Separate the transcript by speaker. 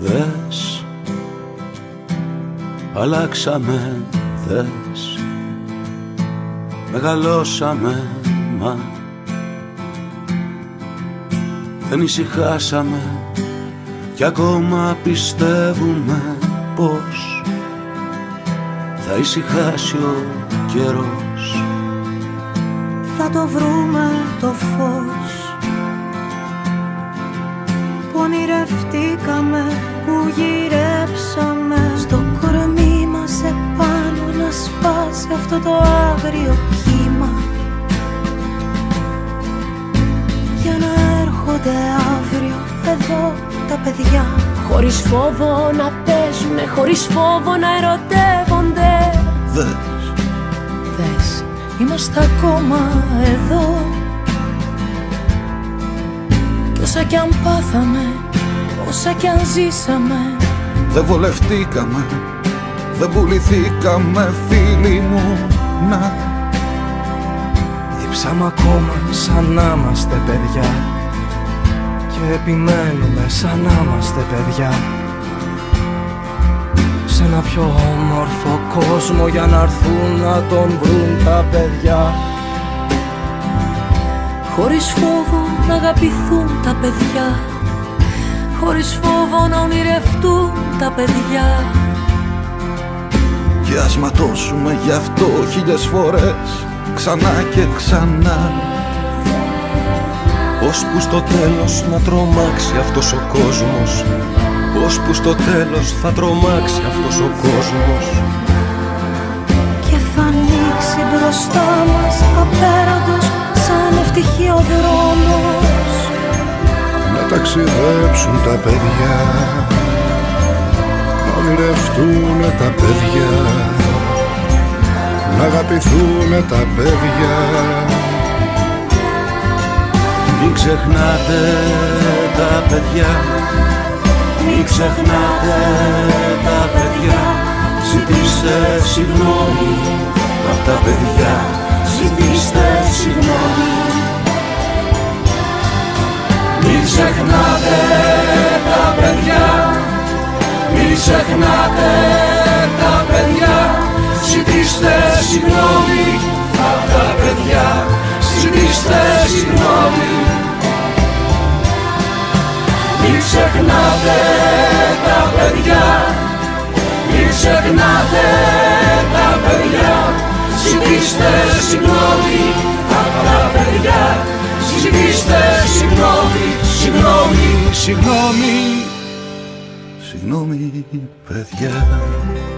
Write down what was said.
Speaker 1: Δες, αλλάξαμε, δες, μεγαλώσαμε, μα δεν ησυχάσαμε κι ακόμα πιστεύουμε πως θα ησυχάσει ο καιρός.
Speaker 2: Θα το βρούμε το φως που ονειρευτήκαμε, που γυρέψαμε. Στο κορμί μας επάνω να σπάσει αυτό το άγριο κύμα, για να έρχονται αύριο εδώ τα παιδιά,
Speaker 3: χωρίς φόβο να παίζουνε, χωρίς φόβο να ερωτεύονται.
Speaker 2: Δες, είμαστε ακόμα εδώ. Κι όσα κι αν πάθαμε, όσα κι αν ζήσαμε,
Speaker 4: δεν βολευτήκαμε, δεν πουληθήκαμε φίλοι μου, να
Speaker 5: διψάμε ακόμα σαν να είμαστε παιδιά και επιμένουμε σαν να είμαστε παιδιά σε ένα πιο όμορφο κόσμο για να έρθουν να τον βρουν τα παιδιά.
Speaker 2: χωρίς φόβο να αγαπηθούν τα παιδιά, χωρίς φόβο να ονειρευτούν τα παιδιά.
Speaker 4: Και ας ματώσουμε γι' αυτό χίλιες φορές, ξανά και ξανά, ώσπου στο τέλος να τρομάξει αυτός ο κόσμος, ώσπου στο τέλος θα τρομάξει αυτός ο κόσμος.
Speaker 2: Και θα ανοίξει μπροστά μας απέραντος σαν ευτυχίο δρόμος.
Speaker 4: Να ταξιδέψουν τα παιδιά, να ονειρευτούνε τα παιδιά, να αγαπηθούνε τα παιδιά.
Speaker 1: Μην ξεχνάτε τα παιδιά, μην ξεχνάτε τα παιδιά. Ζητήστε συγγνώμη απ' τα παιδιά, ζητήστε συγγνώμη. Μην ξεχνάτε τα παιδιά, μην ξεχνάτε τα παιδιά. Ζητήστε συγγνώμη απ' τα παιδιά, ζητήστε συγγνώμη. Μην ξεχνάτε τα παιδιά, μην ξεχνάτε τα παιδιά. Ζητήστε συγγνώμη απ' τα παιδιά, ζητήστε συγγνώμη, συγγνώμη, συγγνώμη.
Speaker 4: Συγγνώμη παιδιά.